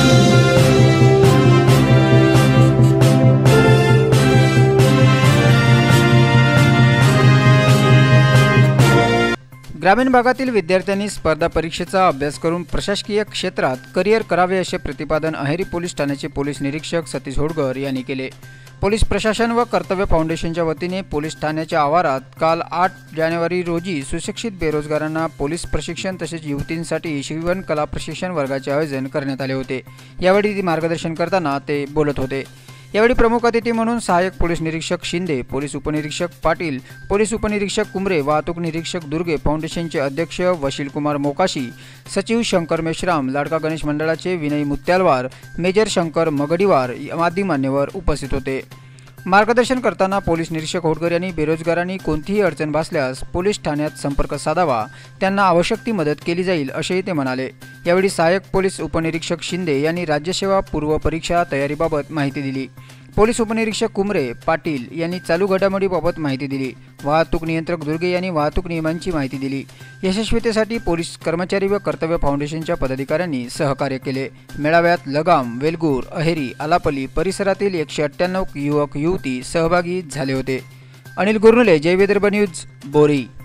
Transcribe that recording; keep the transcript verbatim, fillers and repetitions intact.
ग्रामीण भागातील विद्यार्थ्यांनी स्पर्धा परीक्षेचा अभ्यास करून प्रशासकीय क्षेत्रात करिअर करावे असे प्रतिपादन अहेरी पोलीस ठाण्याचे पोलीस निरीक्षक सतीश होडकर यांनी केले। पोलीस प्रशासन व कर्तव्य फाउंडेशनच्या वतीने पोलीस ठाण्याच्या आवारात काल आठ जानेवारी रोजी सुशिक्षित बेरोजगारांना पोलीस प्रशिक्षण तसेच युवतींसाठी शिवण कला प्रशिक्षण वर्गाचे आयोजन करण्यात आले होते। यावेळी मार्गदर्शन करताना ते बोलत होते। यावेळी प्रमुख अतिथी म्हणून सहाय्यक पोलीस निरीक्षक शिंदे, पोलीस उपनिरीक्षक पाटील, पोलीस उपनिरीक्षक कुमरे, वाहतूक निरीक्षक दुर्गे, फाउंडेशनचे अध्यक्ष वशील कुमार मोकाशी, सचिव शंकर मेश्राम, लाडका गणेश मंडळाचे विनय मुत्यालवार, मेजर शंकर मगडीवार आदी मान्यवर उपस्थित होते। मार्गदर्शन करताना पोलीस निरीक्षक होडकर यांनी बेरोजगारांनी कोणतीही अडचण भासल्यास पोलीस ठाण्यात संपर्क साधावा, त्यांना आवश्यक ती मदत केली जाईल असेही ते म्हणाले। यावेळी सहाय्यक पोलीस उपनिरीक्षक शिंदे यांनी राज्यसेवा पूर्व परीक्षा तयारीबाबत माहिती दिली। पोलीस उपनिरीक्षक कुमरे, पाटील यांनी चालू घडामोडीबाबत माहिती दिली। वाहतूक नियंत्रक दुर्गे यांनी वाहतूक नियमांची माहिती दिली। यशस्वीतेसाठी पोलीस कर्मचारी व कर्तव्य फाउंडेशनच्या पदाधिकाऱ्यांनी सहकार्य केले। मेळाव्यात लगाम, वेलगूर, अहेरी, आलापल्ली परिसरातील एकशे अठ्ठ्याण्णव युवक युवती सहभागी झाले होते। अनिल गुरनुले, जय विदर्भ न्यूज, बोरी।